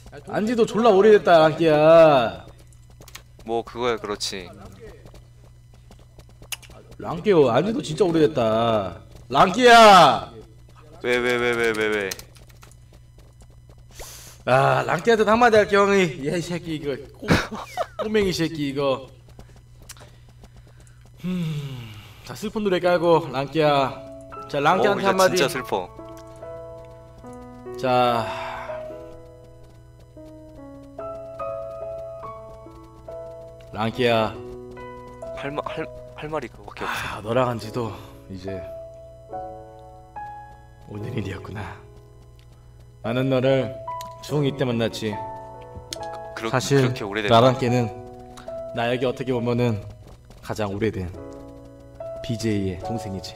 안지도 졸라 오래됐다 랑끼야. 뭐 그거야 그렇지. 랑끼요 안지도 진짜 오래됐다 랑끼야. 왜? 아 랑끼한테 한마디 할게 형이. 얘 이 새끼 이거 꼬맹이 새끼 이거. 자 슬픈 노래 깔고 랑끼야. 자 랑끼한테 한마디. 진짜 슬퍼. 자 랑끼야. 할 말이 그거밖에 없어. 아 너랑 한지도 이제 오늘일이었구나. 나는 너를 중2 때 만났지. 사실 그렇게 오래됐나? 나랑 걔는 나에게 어떻게 보면은 가장 오래된 BJ의 동생이지.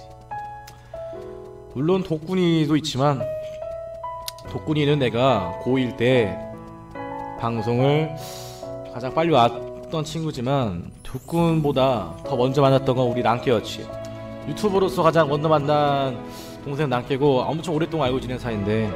물론 독군이도 있지만 독군이는 내가 고1 때 방송을 가장 빨리 왔던 친구지만 독군보다 더 먼저 만났던 건 우리 랑깨였지. 유튜버로서 가장 먼저 만난 동생 랑깨고 엄청 오랫동안 알고 지낸 사이인데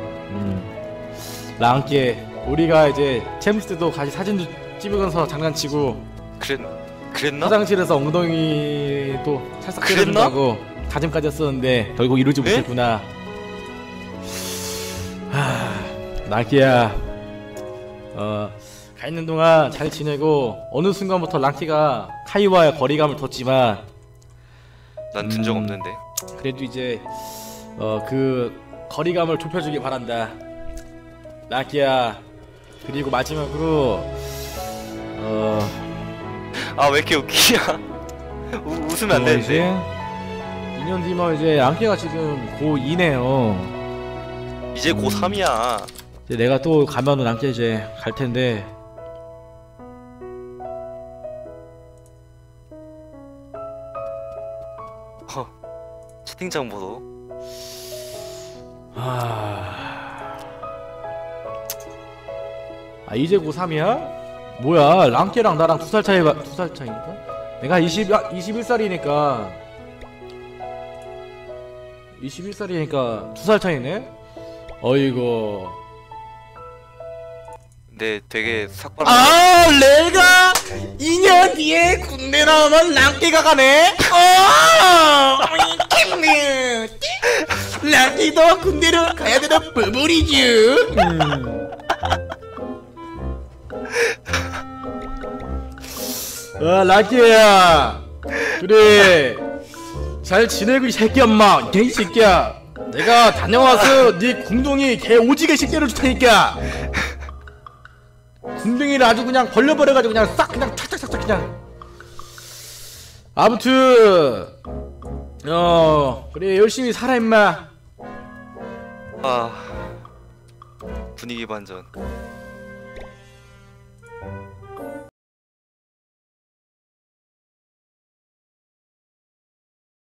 랑깨 우리가 이제 챔스 때도 같이 사진도 찍으면서 장난치고 그랬나? 화장실에서 엉덩이도 찰싹 때려준다고 다짐까지 했었는데 결국 이루지 못했구나. 랑깨야 가 있는 동안 잘 지내고 어느 순간부터 랑키가 카이와의 거리감을 뒀지만 난 든 적 없는데. 그래도 이제 그 거리감을 좁혀주길 바란다 랑키야. 그리고 마지막으로 아 왜 이렇게 웃기냐? 웃으면 안 되는데. 이제 2년 뒤면 이제 랑키가 지금 고2네요. 이제 고3이야. 이제 내가 또 가면은 랑키 이제 갈 텐데 채팅창 보소. 이제 고3이야? 뭐야 랑깨랑 나랑 2살 차이가 2살 차이니까? 내가 21살이니까 21살이니까 2살 차이네? 어이구. 근데 되게 삭발. 내가 2년 뒤에 군대 나오면 랑깨가 가네? 랑깨도 군대로 가야 되는 버블이지. 랑깨야 그래 잘 지내고 이 새끼 엄마 개 새끼야. 내가 다녀와서 네 궁둥이 개 오지게 새끼를 줄 테니까 궁둥이를 아주 그냥 벌려버려가지고 그냥 싹 그냥 착착착착 그냥. 아무튼 그래 열심히 살아 임마. 분위기 반전.